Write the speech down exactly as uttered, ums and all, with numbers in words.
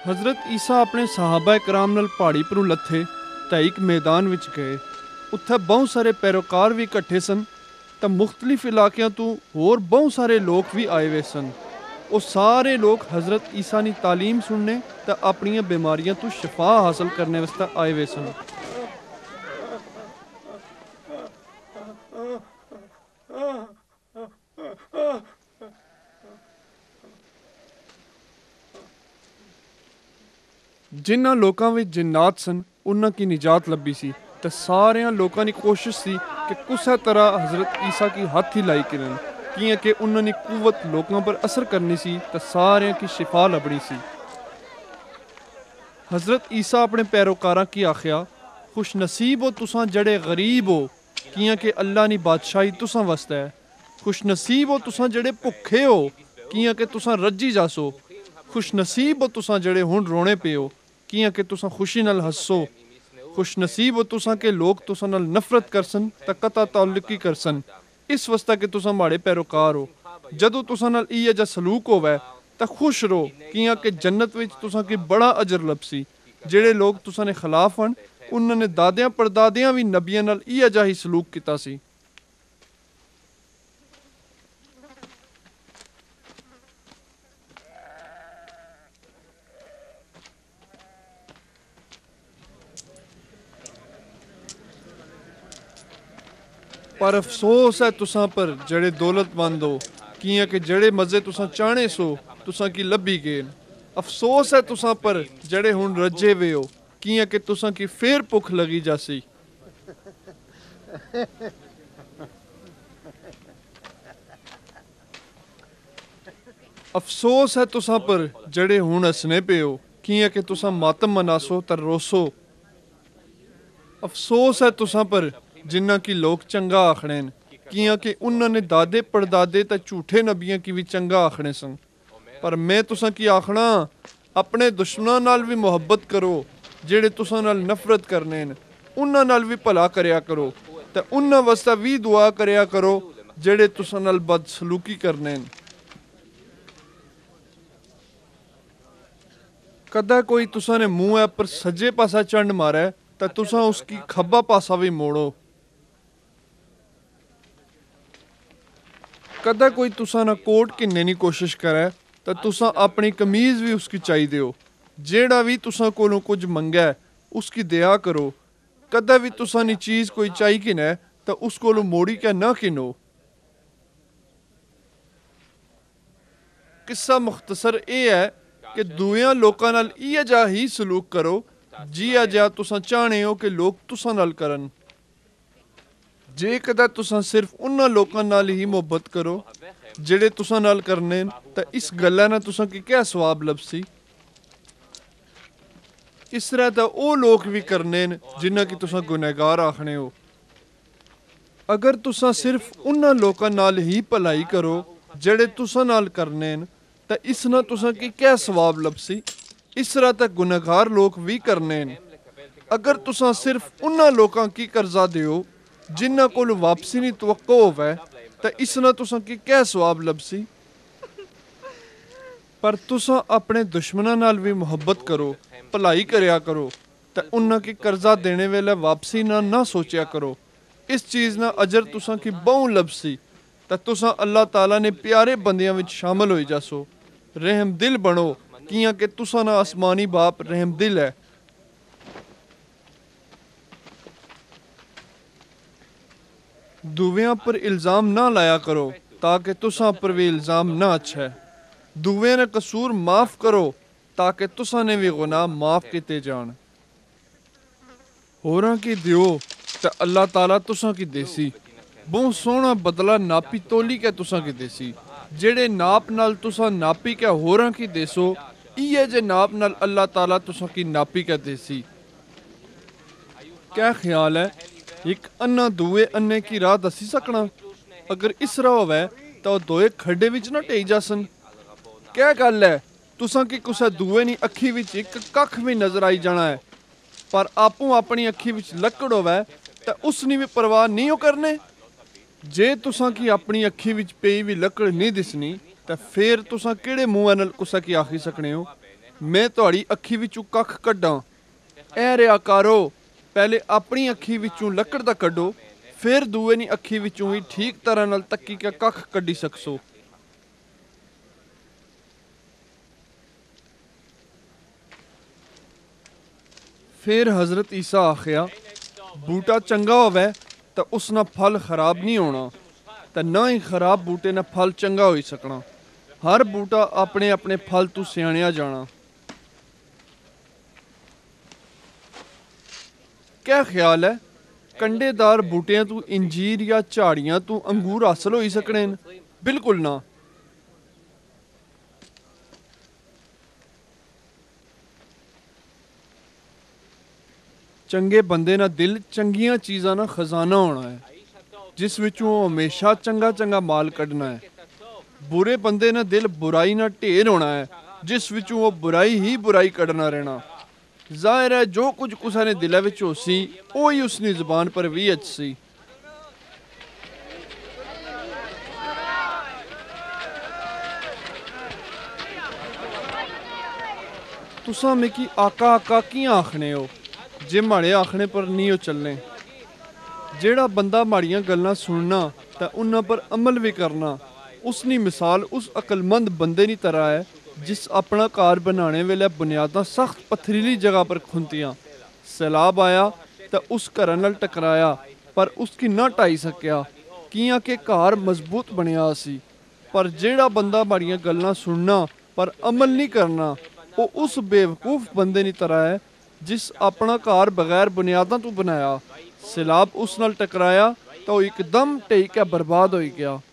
हज़रत ईसा अपने सहाबा कराम नाल पहाड़ी परों लथे तो एक मैदान विच गए। उत्थे बहुत सारे पैरोकार भी इकट्ठे सन तो मुख्तलिफ इलाकों तो होर बहुत सारे लोग भी आए हुए सन। वो सारे लोग हज़रत ईसा की तालीम सुनने तो अपन बीमारियों तो शिफा हासिल करने वास्ते आए हुए सन। जिन्हां लोकां विच जिन्नात सन उन्हां की निजात लभी सी ते सारियां लोकां की कोशिश सी कि कुसै तरह हज़रत ईसा की हथ ही लाई करन, कियां कि उन्हां दी कुव्वत लोकां पर असर करनी सी ते सारियां की शिफा लभनी सी। हज़रत ईसा अपने पैरोकारां की आख्या, खुश नसीब हो तुसां जड़े गरीब हो, कियां कि अल्लाह दी बादशाही तुसां वास्ते है। खुश नसीब हो तुसां जड़े भुखे हो, कियां कि तुसां रज्जी जासो। खुश नसीब हो तुसां जड़े हुण रोने पे हो, कियां कि तुसां खुशी नाल हस्सो। खुश नसीब हो तुसां के लोग तुसां नाल नफरत करसन ते कता ताल्लुकी करसन, इस वास्ते कि तुसां माड़े पैरोकार हो। जदों तुसां नाल इयै जा सलूक होवे तां खुश रहो, कियां कि जन्नत विच तुसां की बड़ा अजर लभसी। जेड़े लोग तुसां ने खिलाफ हन उन्हां ने दादियां परदादियां भी नबियां नाल इयै जा ही सलूक कीता सी। पर अफसोस है तुसां पर जड़े दौलतमंद हो, कियां कि जड़े मज़े तुसां चाहने सो तुसां की लभी गए। अफसोस है तुसां पर जड़े हुण रज्जे वे हो, कियां कि तुसां की फेर भुख लगी जासी। अफसोस है तुसां पर जड़े हुण हसने पे हो, कियां कि तुसां मातम मनासो ते रोसो। अफसोस है तुसां पर जिन्ना की लोग चंगा आखने न, कियां कि उन्हां ने दादे पड़दादे ते झूठे नबियां की भी चंगा आखने सन। पर मैं तुसां की आखना, अपने दुश्मनां नाल भी मुहब्बत करो, जेड़े तुसां नाल नफरत करने न उन्हां नाल भी भला करया करो ते उन्हां वास्ते भी दुआ करया करो जेड़े तुसां नाल बदसलूकी करने न। कदा कोई तुसां ने मुंह पर सज्जे पासा चंड मारे तो तुसां उसकी खब्बा पासा भी मोड़ो। कदा कोई तुसां ना कोट घिन्ने की कोशिश करे तो तुसां अपनी कमीज भी उसकी चाई दियो। जेड़ा भी तुसां कोलों कुछ मंगे उसकी दया करो। कदा भी तुसां नी चीज कोई चाई घिने तो उस कोलों मोड़ी के ना घिनो। किस्सा मुख्तसर यह है कि दूया लोकां नाल इयै जा ही सलूक करो जिया जा तुसां चाहने हो कि लोग तुसां नाल करन। जे कदा तुसां सिर्फ उन्हां लोकां नाल ही मुहब्बत करो जेड़े तुसां नाल करने न तां इस गल्ला ना तुसां की क्या सवाब लभसी। इस तरह तां ओह लोग भी करने न जिन्हां की तुसां गुनहगार आखने हो। अगर तुसां सिर्फ उन्हां लोकां नाल ही भलाई करो जेड़े तुसां नाल करने न तां इस ना तुसां की क्या सवाब लभसी। इस तरह तां गुनहगार लोग भी करने न। अगर तुसां सिर्फ उन्हां लोकां की कर्जा दियो जिन्हां कोल वापसी नी तवक्को होवे तां इस ना तुसां की क्या सवाब लभसी। पर तुसां अपने दुश्मनां नाल भी मुहब्बत करो, भलाई करया करो ते उन्हां की कर्जा देने वेले वापसी ना ना सोचा करो। इस चीज़ ना अजर तुसां की बहु लभसी ते तुसां अल्लाह ताला ने प्यारे बंदियां विच शामिल होई जासो। रहम दिल बनो, कियां कि तुसां ना आसमानी बाप रहम दिल है। दूवियां पर इल्ज़ाम ना लाया करो ताकि तुसां पर भी इल्ज़ाम ना अच्छा है। दूवियां ने कसूर माफ़ करो ताकि तुसां ने भी गुनाह माफ़ किते जान। होरां की दियो ते अल्लाह ताला तुसां की देसी। बहुत सोहना बदला नापी तोली के तुसां की देसी। जेड़े नाप नाल तुसां नापी के होरां की देसो इयै जे नाप नाल अल्लाह ताला तुसां की नापी के देसी। क्या ख्याल है, एक अन्ना दूए अन्ने की राह दसी सकना? अगर इस राह होवे तो दोए खड्डे विच ना टेई जासन। क्या गल है, तुसां की कुसै दूए नी अखी विच एक कख भी नजर आई जाना है, पर आपू अपनी अखी विच लकड़ होवे ते उसनी भी परवाह नहीं हो करने। जे तुसां की अपनी अखी विच पेई भी लकड़ नहीं दिसनी ते फिर तुसां केड़े मुंह नाल कुसै की आखी सकने हो मैं तुहाड़ी अखी विचों कख कड्डां। ऐ रियाकारो, पहले अपनी अखी विचों लकड़ दा कड्डो, फिर दूए नी अखी विचों ही ठीक तरह नाल तक्की के कख कड्डी सकसो। फिर हज़रत ईसा आखिया, बूटा चंगा होवे तो उस ना फल खराब नहीं होना, तो ना ही खराब बूटे ना फल चंगा हो सकना। हर बूटा अपने अपने फल तू सियाणिया जाना। क्या ख्याल है, कंडेदार बूटियां तू इंजीर या झाड़ियां तू अंगूर हासल हो सकने न? बिल्कुल ना। चंगे बंदे ना दिल चंगियां चीज़ां ना खजाना होना है, जिस विचों वो हमेशा चंगा चंगा माल कढ़ना है। बुरे बंदे ना दिल बुराई ना ढेर होना है, जिस विचों वो बुराई ही बुराई कढ़ना रहना। जाहिर है जो कुछ कुसा ने दिल विच होसी वही उसकी जुबान पर भी अच्छी। तुसा मिकी आका आका कियां आखने हो जे माड़े आखने पर नहीं हो चलने। जेड़ा बंदा माड़ियां गल्लां सुनना ते उन्हां पर अमल भी करना, उसनी मिसाल उस अकलमंद बंदे नी तरह है जिस अपना घर बनाने वेले बुनियादां सख्त पथरीली जगह पर खुंतियां। सैलाब आया तो उस घर नाल टकराया पर उसकी ना ढाई सकिया, कियां के घर मजबूत बनिया सी। पर जेड़ा बंदा माड़ियां गल्लां सुनना पर अमल नहीं करना, वो उस बेवकूफ बंदे नी तरह है जिस अपना घर बगैर बुनियादां तो बनाया। सैलाब उस नाल टकराया तो एकदम ढही के बर्बाद हो गया।